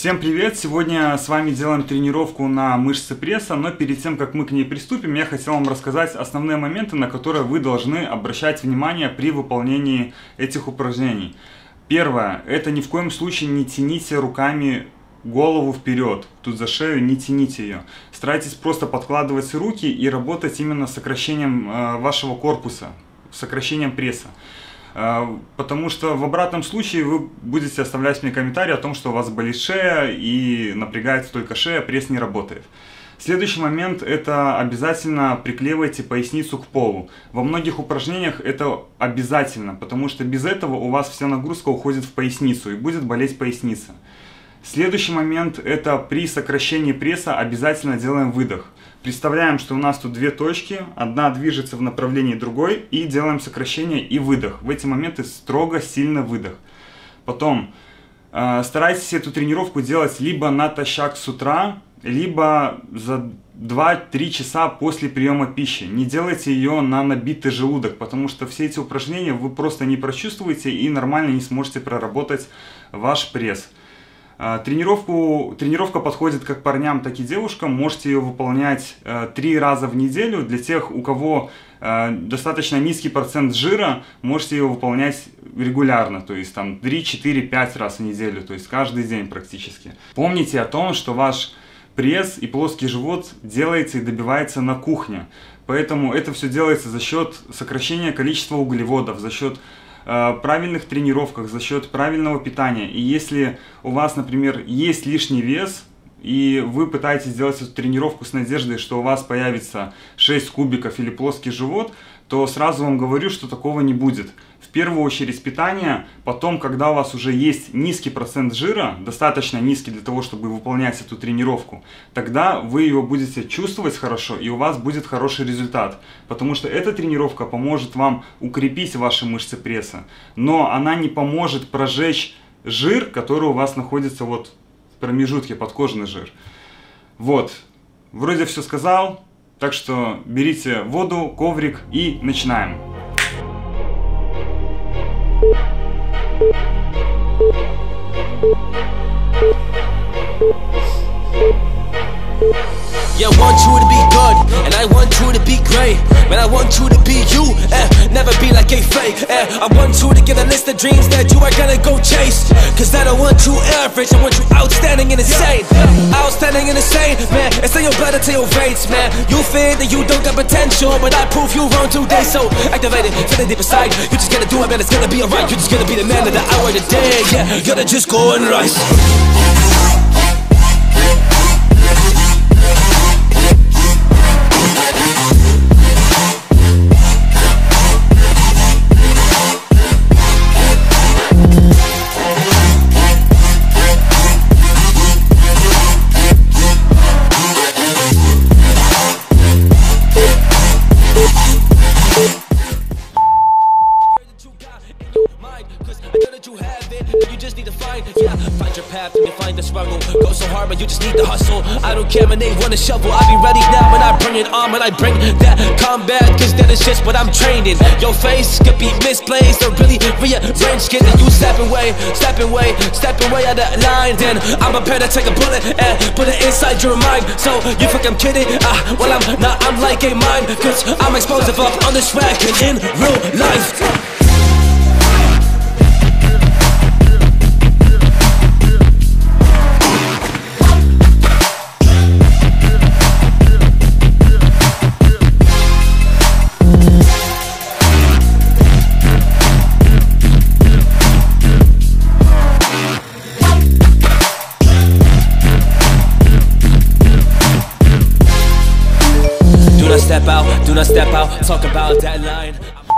Всем привет! Сегодня с вами делаем тренировку на мышцы пресса, но перед тем, как мы к ней приступим, я хотел вам рассказать основные моменты, на которые вы должны обращать внимание при выполнении этих упражнений. Первое, это ни в коем случае не тяните руками голову вперед, тут за шею не тяните ее. Старайтесь просто подкладывать руки и работать именно с сокращением вашего корпуса, сокращением пресса. Потому что в обратном случае вы будете оставлять мне комментарий о том, что у вас болит шея и напрягается только шея, пресс не работает. Следующий момент – это обязательно приклеивайте поясницу к полу. Во многих упражнениях это обязательно, потому что без этого у вас вся нагрузка уходит в поясницу и будет болеть поясница. Следующий момент – это при сокращении пресса обязательно делаем выдох. Представляем, что у нас тут две точки, одна движется в направлении другой, и делаем сокращение и выдох. В эти моменты строго, сильно выдох. Потом старайтесь эту тренировку делать либо натощак с утра, либо за 2-3 часа после приема пищи. Не делайте ее на набитый желудок, потому что все эти упражнения вы просто не прочувствуете и нормально не сможете проработать ваш пресс. Тренировка подходит как парням, так и девушкам. Можете ее выполнять 3 раза в неделю. Для тех, у кого достаточно низкий процент жира, можете ее выполнять регулярно. То есть там 3, 4, 5 раз в неделю. То есть каждый день практически. Помните о том, что ваш пресс и плоский живот делается и добивается на кухне. Поэтому это все делается за счет сокращения количества углеводов, за счет правильных тренировках, за счет правильного питания. И если у вас, например, есть лишний вес, и вы пытаетесь сделать эту тренировку с надеждой, что у вас появится 6 кубиков или плоский живот, то сразу вам говорю, что такого не будет. В первую очередь питание, потом, когда у вас уже есть низкий процент жира, достаточно низкий для того, чтобы выполнять эту тренировку, тогда вы его будете чувствовать хорошо, и у вас будет хороший результат. Потому что эта тренировка поможет вам укрепить ваши мышцы пресса, но она не поможет прожечь жир, который у вас находится вот в промежутке, подкожный жир. Вот, вроде все сказал, так что берите воду, коврик и начинаем. Yeah, I want you to be good, and I want you to be great. Man, I want you to be you, never be like a fake. I want you to get a list of dreams that you are gonna go chase. Cause I don't want you average, I want you outstanding and insane. Outstanding and insane, man. It's in your blood, it's in your veins, man. You think that you don't got potential, but I prove you wrong today. So activate it, feel it deep inside. You just gotta do it, man, it's gonna be alright. You just gotta be the man of the hour, the day. Yeah, you gotta just go and rise. You just need to hustle. I don't care when they wanna shovel. I be ready now when I bring it on. When I bring that combat, cause that is just what I'm trained in. Your face could be misplaced or really rearranged. Get you stepping away out of line. Then I'm prepared to take a bullet and put it inside your mind. So you think I'm kidding? Well I'm not, I'm like a mime. Cause I'm explosive up on this track and in real life. Do not step out, talk about that line.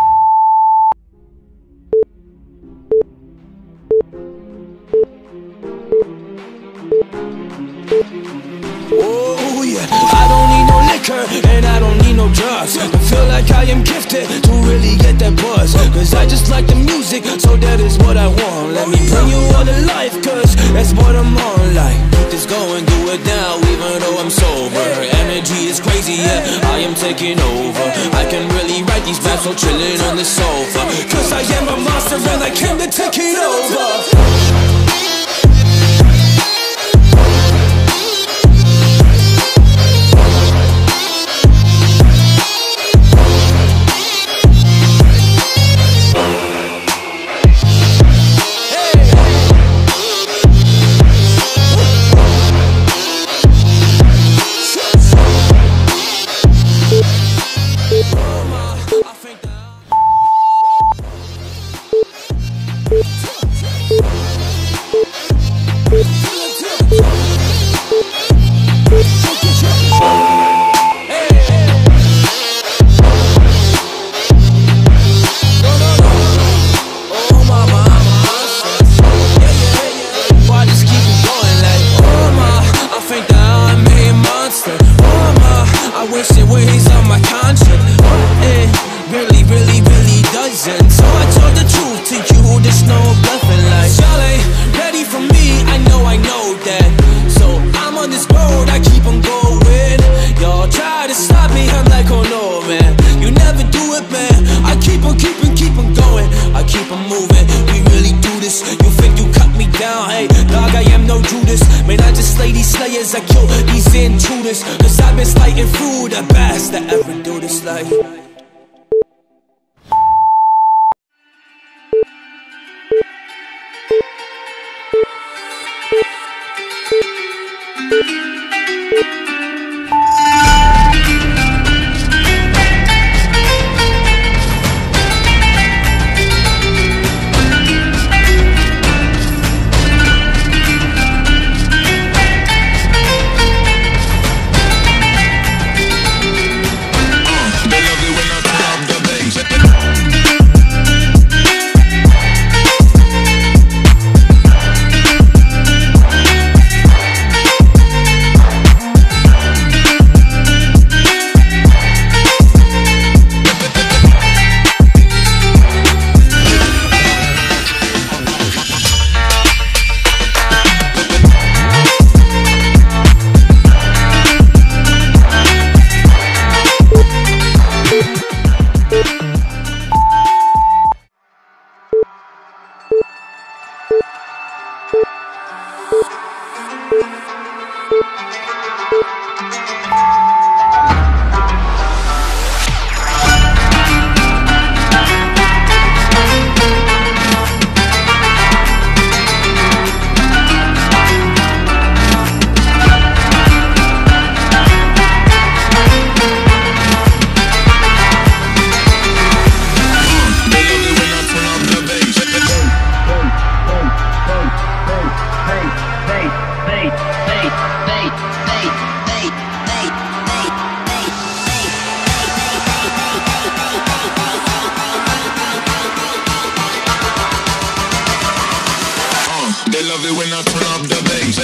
Oh yeah, I don't need no liquor and I don't need no drugs. I feel like I am gifted to really get that buzz. Cause I just like the music, so that is what I want. Let me bring you all to life, cause that's what I'm on. Like, just go and do it now, even though I'm sober. Energy is crazy, yeah, I am taking over. I can really write these raps while chilling on the sofa. Cause I am a monster and I came to take it over. am no Judas. Man, I just slay these slayers, I kill these intruders. Cause I've been slighting through the best that ever do this life. They love it when I turn up the bass.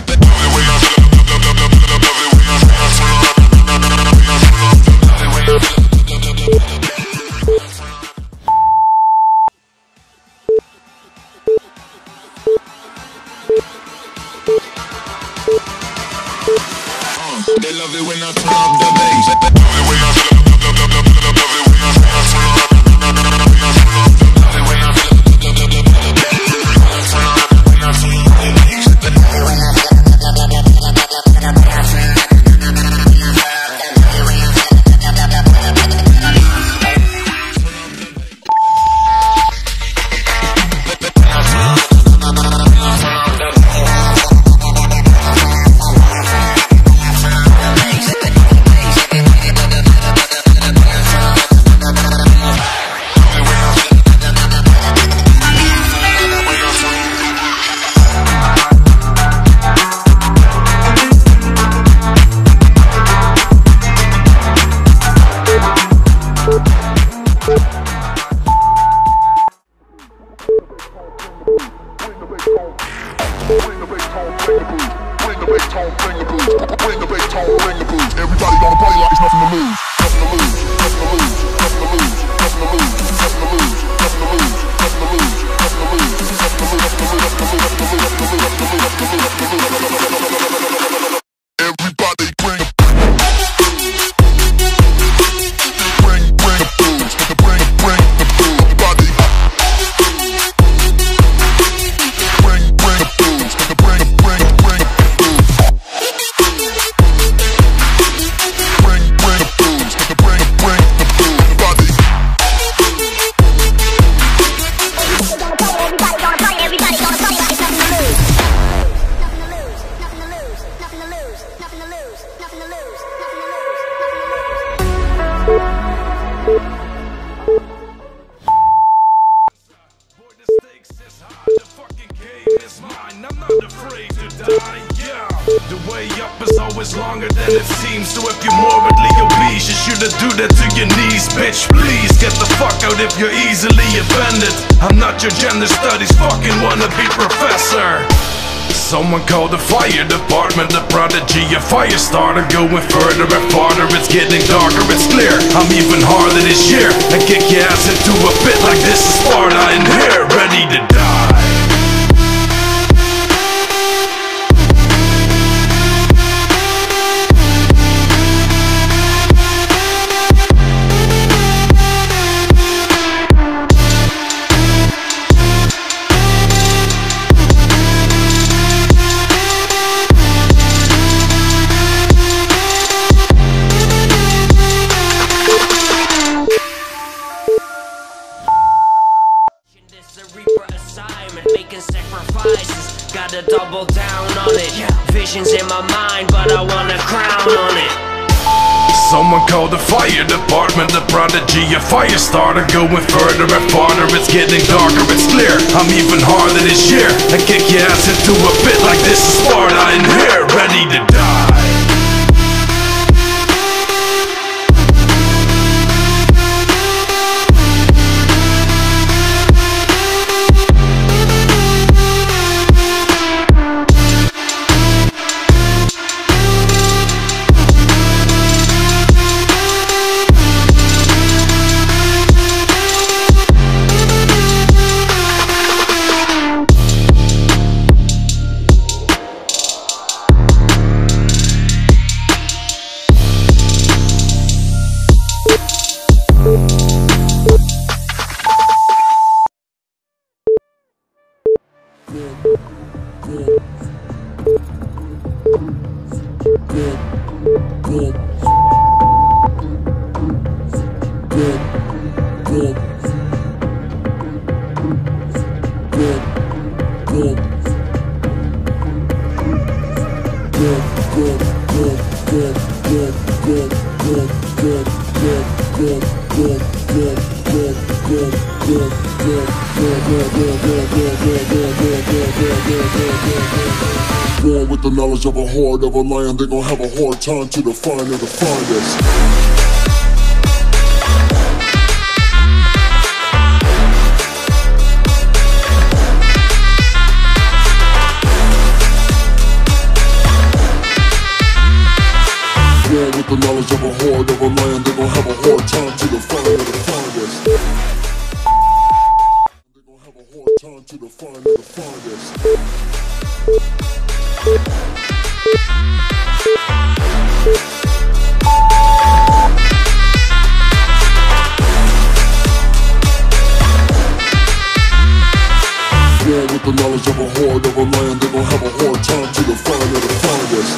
They love it when I turn up the bass. Everybody gonna play like it's nothing to lose. Nothing to lose. Nothing to lose. Nothing to lose. Nothing to lose. Nothing to lose. Nothing to lose. Nothing to lose. Nothing to lose. Everybody bring the booze. Bring the booze. Everybody bring the booze. Bring the booze. The way up is always longer than it seems. So if you're morbidly obese, you shouldn't do that to your knees, bitch. Please get the fuck out if you're easily offended. I'm not your gender studies fucking wannabe professor. Someone call the fire department, the prodigy, a fire starter. Going further and farther, it's getting darker, it's clear. I'm even harder this year and kick your ass into a pit like this is Sparta in here, ready to die. visions in my mind, but I want a crown on it. Someone call the fire department, the prodigy, a fire starter, going further and farther. It's getting darker, it's clear. I'm even harder this year. I kick your ass into a pit like this is Sparta in here, ready to die. Born with the knowledge of a horde of a lion, they gon' have a hard time to define or to find us. With the knowledge of a horde of a lion, they gon' have a hard time to define or to find us. They gon' have a hard time to define or to find us. With the knowledge of a horde of a lion, they gon' have a hard time to define or to find us.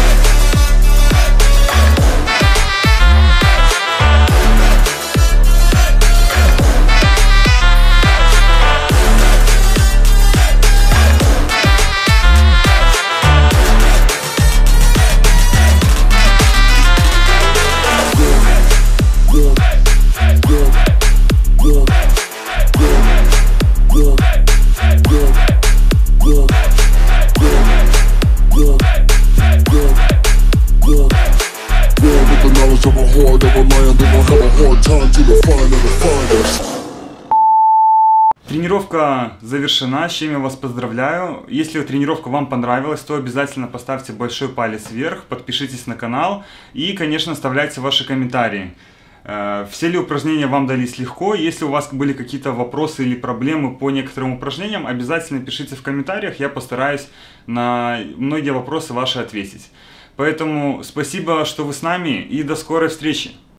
Тренировка завершена, с чем я вас поздравляю. Если тренировка вам понравилась, то обязательно поставьте большой палец вверх, подпишитесь на канал и, конечно, оставляйте ваши комментарии. Все ли упражнения вам дались легко? Если у вас были какие-то вопросы или проблемы по некоторым упражнениям, обязательно пишите в комментариях, я постараюсь на многие вопросы ваши ответить. Поэтому спасибо, что вы с нами, и до скорой встречи!